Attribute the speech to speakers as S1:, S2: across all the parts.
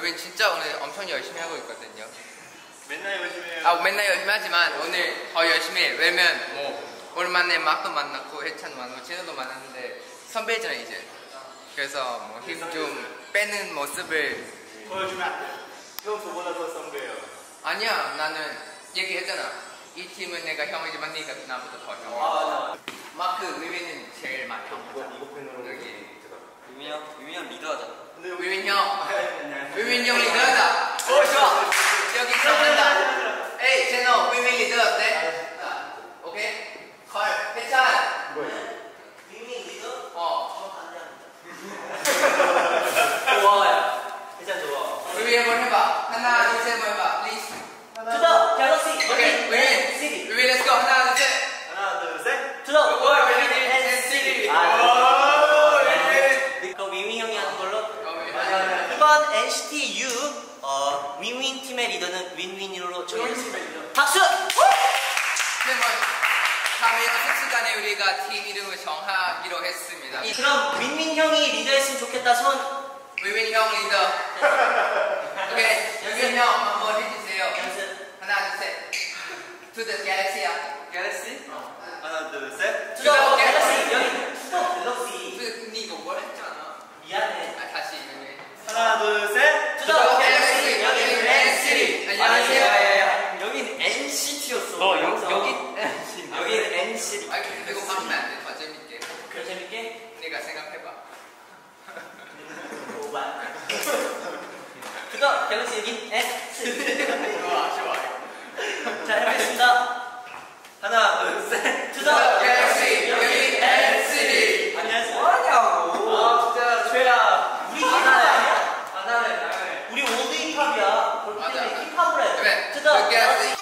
S1: 웨빈 진짜 오늘 엄청 열심히 하고 있거든요.
S2: 맨날 열심히 해요.
S1: 아 맨날 열심히 하지만 오늘 더 열심히 해. 왜냐면 뭐 오랜만에 막도 만났고 해찬도 만나고 진호도 만났는데 선배잖아 이제. 그래서 뭐 힘 좀 빼는 모습을
S2: 보여주면 안 돼. 형 저보다 더 선배예요.
S1: 아니야 나는 얘기했잖아. 이 팀은 내가 형이지만 네가 나보다 더 형.
S2: 아 맞아.
S1: 마크 위민은 제일 많이 형.
S2: 이거 펜으로
S1: 여기
S3: 유민 형 리더하자.
S1: 위민 형. 위민 형 리더하자. 좋아. 여기 서한다. 에이 제노 위민 리더 어때? 오케이. 컬 해찬.
S3: 유민 리더?
S2: 좋아. 진짜 좋아.
S1: 위민 한번 해봐. 하나 둘 셋 한번 해봐. Please.
S3: To the galaxy.
S1: 오케이. 위민. 위민 let's go. 하나 둘 셋.
S2: 하나 둘 셋.
S3: To the
S1: world
S3: and city. 그럼 위민 형이 하는 걸로. 이번 NCT U 윈윈 팀의 리더는 윈윈으로 정했습니다. 박수!
S1: 네, 뭐 다음에 연습 시간에 우리가 팀 이름을 정하기로 했습니다.
S3: 그럼 윈윈 형이 리더했으면 좋겠다 손.
S1: 위민 형 리더. 오케이. 위민 형 한번 해주세요.
S3: 연습.
S1: 하나 둘 셋. To the galaxy야.
S2: 갤럭시? 하나 둘 셋.
S3: To the galaxy. 여기 To the galaxy.
S1: 니 이거 뭘 했잖아.
S3: 미안해.
S1: 아 다시 위민.
S2: 하나 둘 셋.
S3: To the galaxy.
S1: 여기는 NCT. 안녕하세요.
S3: 야야야. 여긴 NCT였어. 여긴 NCT.
S1: 아 이거 바꾸면 안 돼. 더 재밌게.
S3: 그래 재밌게?
S1: 네가 생각해봐.
S3: 그거 갤럭시 여긴 NCT.
S1: 좋아.
S3: 자 해보겠습니다.
S2: 하나 둘 셋.
S3: To the
S1: galaxy. 여기는 NCT.
S3: 안녕하세요.
S2: 뭐하냐고. 아 진짜 최야.
S3: 우리 힙합 아니야? 나는 우리 올드 힙합이야. 그렇기
S1: 맞아.
S3: 때문에 힙합을 해.
S1: 그래.
S3: To the
S1: galaxy.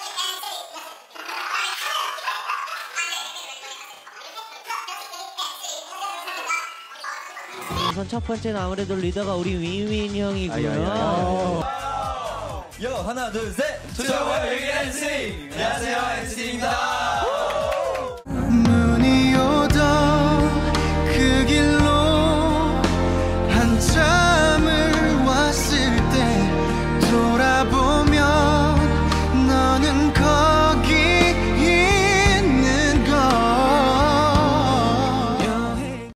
S4: 우선 첫 번째는 아무래도 리더가 우리 윈윈 형이고요.
S2: 요 하나 둘 셋. 투자와 여기 NC.